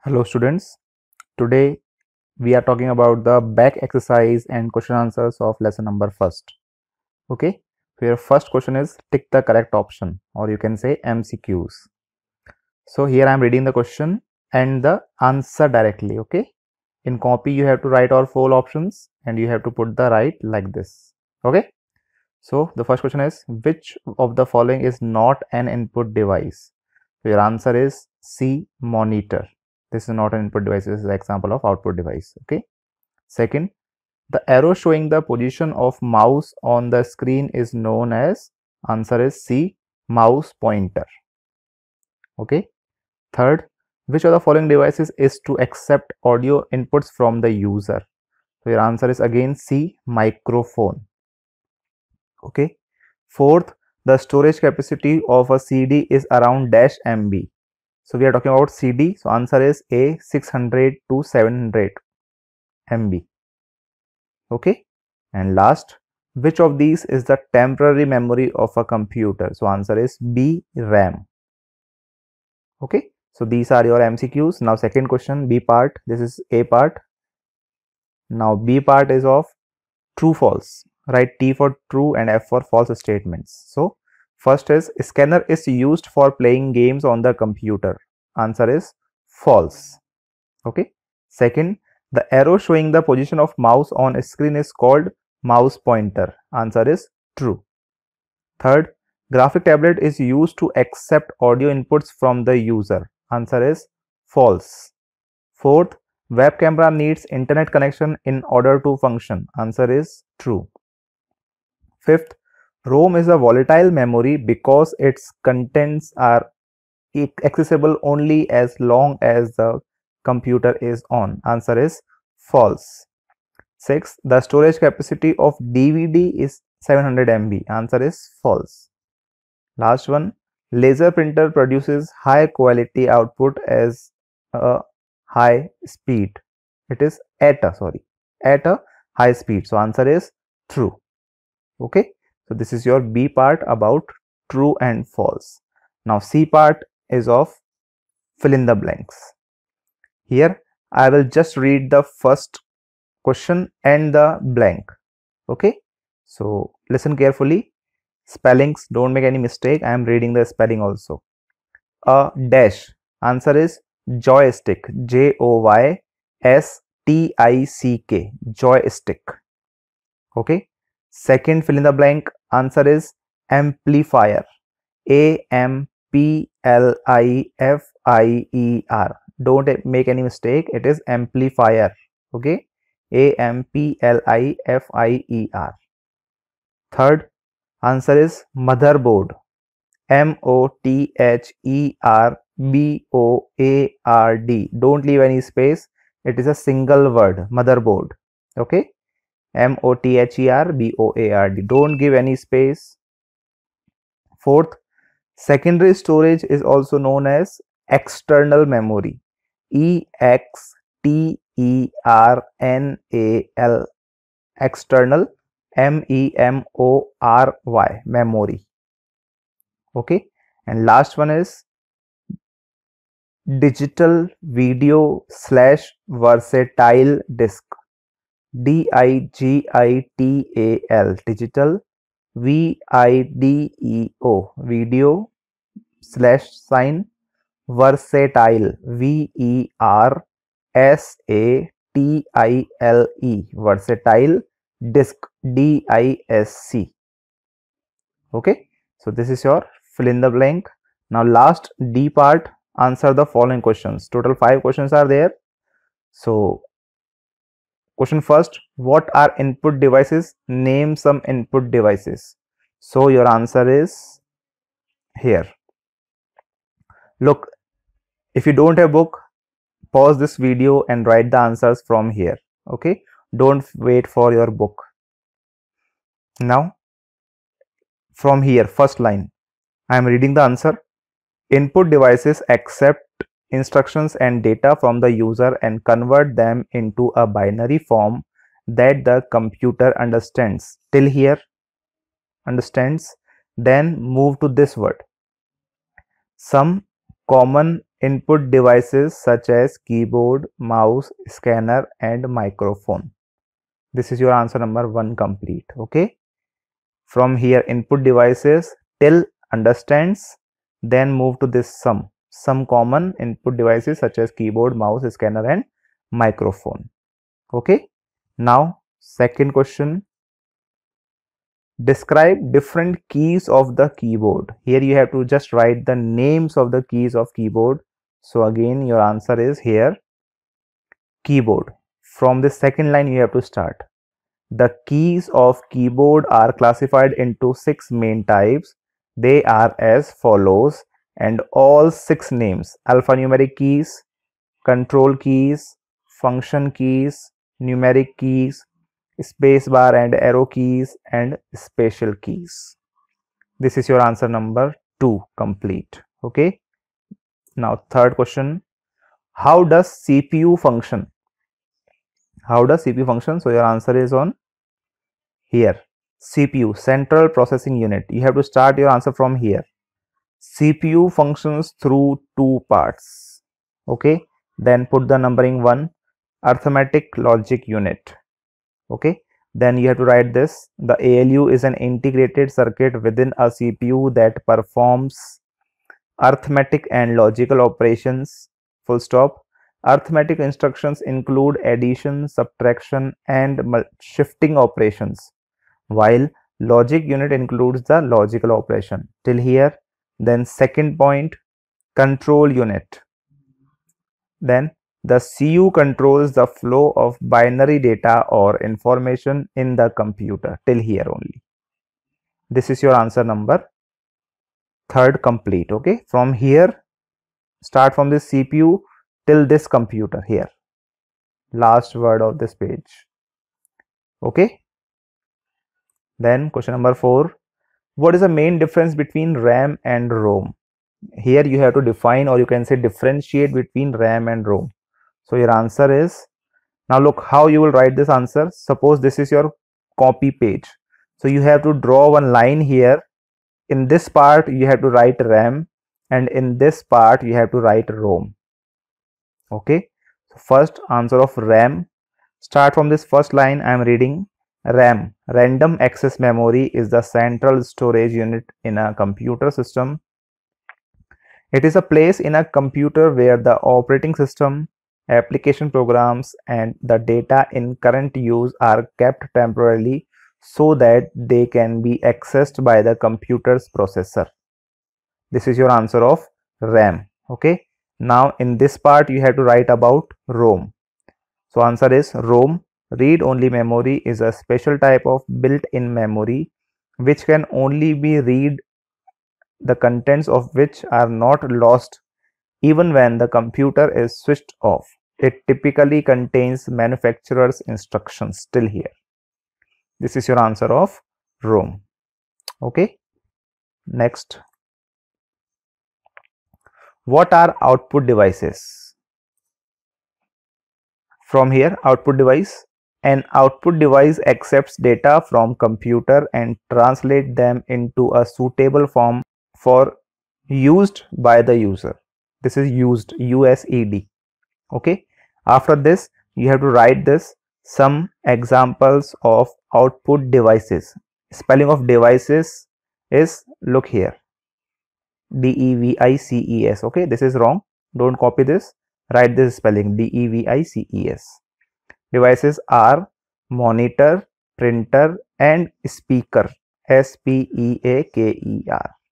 Hello students, today we are talking about the back exercise and question answers of lesson number first. Okay, so your first question is tick the correct option, or you can say MCQs. So here I am reading the question and the answer directly. Okay, in copy you have to write all four options and you have to put the right like this. Okay, so the first question is which of the following is not an input device? So your answer is C, monitor. This is not an input device, this is an example of output device. Okay. Second, the arrow showing the position of mouse on the screen is known as, answer is C, mouse pointer. Okay. Third, which of the following devices is to accept audio inputs from the user? So your answer is again C, microphone. Okay. Fourth, the storage capacity of a CD is around dash MB. So we are talking about CD. So answer is A, 600 to 700 MB. Okay. And last, which of these is the temporary memory of a computer? So answer is B, RAM. Okay. So these are your MCQs. Now second question, B part. This is A part. Now B part is of true false. Write T for true and F for false statements. So first is scanner is used for playing games on the computer. Answer is false. Okay. Second, the arrow showing the position of mouse on a screen is called mouse pointer. Answer is true. Third, graphic tablet is used to accept audio inputs from the user. Answer is false. Fourth, web camera needs internet connection in order to function. Answer is true. Fifth, ROM is a volatile memory because its contents are accessible only as long as the computer is on. Answer is false. Sixth, the storage capacity of DVD is 700 MB. Answer is false. Last one, laser printer produces high quality output as a high speed. It is at a high speed. So answer is true. Okay. So this is your B part about true and false. Now C part is of fill in the blanks. Here I will just read the first question and the blank. Okay, so listen carefully. Spellings, don't make any mistake. I am reading the spelling also. A dash, answer is joystick, JOYSTICK, joystick. Okay. Second fill in the blank, answer is amplifier, AMPLIFIER. Don't make any mistake, it is amplifier. Okay, AMPLIFIER. Third answer is motherboard, MOTHERBOARD. Don't leave any space, it is a single word, motherboard. Okay, MOTHERBOARD. Don't give any space. Fourth, secondary storage is also known as external memory, EXTERNAL, external, MEMORY, memory. Okay, and last one is digital video / versatile disk, DIGITAL, digital, VIDEO, video / sign, versatile, VERSATILE, versatile, disk, DISC. Okay, so this is your fill in the blank. Now last D part, answer the following questions. Total 5 questions are there. So question first, what are input devices? Name some input devices. So your answer is here. Look, if you don't have book, pause this video and write the answers from here. Okay, don't wait for your book. Now from here, first line, I am reading the answer. Input devices accept instructions and data from the user and convert them into a binary form that the computer understands. Till here, understands. Then move to this word. Some common input devices such as keyboard, mouse, scanner and microphone. This is your answer number 1 complete. Okay. From here input devices till understands, then move to this sum. Some common input devices such as keyboard, mouse, scanner and microphone. Okay. Now second question. Describe different keys of the keyboard. Here you have to just write the names of the keys of keyboard. So again your answer is here keyboard. From the second line you have to start. The keys of keyboard are classified into 6 main types. They are as follows, and all 6 names: alphanumeric keys, control keys, function keys, numeric keys, spacebar and arrow keys and special keys. This is your answer number 2 complete. Okay. Now third question. How does CPU function? How does CPU function? So your answer is on here. CPU, Central Processing Unit. You have to start your answer from here. CPU functions through 2 parts. Okay. Then put the numbering 1. Arithmetic Logic Unit. Okay. Then you have to write this. The ALU is an integrated circuit within a CPU that performs arithmetic and logical operations. Full stop. Arithmetic instructions include addition, subtraction and shifting operations, while logic unit includes the logical operation. Till here. Then second point, control unit. Then the CU controls the flow of binary data or information in the computer. Till here only. This is your answer number 3rd complete. Okay. From here, start from this CPU till this computer here. Last word of this page. Okay. Then question number 4. What is the main difference between RAM and ROM? Here you have to define, or you can say differentiate between RAM and ROM. So your answer is, now look how you will write this answer. Suppose this is your copy page. So you have to draw one line here. In this part you have to write RAM and in this part you have to write ROM. Okay. So first answer of RAM. Start from this first line. I am reading. RAM, random access memory, is the central storage unit in a computer system. It is a place in a computer where the operating system, application programs and the data in current use are kept temporarily so that they can be accessed by the computer's processor. This is your answer of RAM. Okay. Now in this part you have to write about ROM. So answer is ROM. Read-only memory is a special type of built-in memory which can only be read, the contents of which are not lost even when the computer is switched off. It typically contains manufacturer's instructions. Till here. This is your answer of ROM. Okay. Next. What are output devices? From here, output device. An output device accepts data from computer and translate them into a suitable form for used by the user. This is used, USED. Okay. After this, you have to write this some examples of output devices. Spelling of devices is, look here, DEVICES. Okay. This is wrong. Don't copy this. Write this spelling, DEVICES. Devices are monitor, printer and speaker, SPEAKER.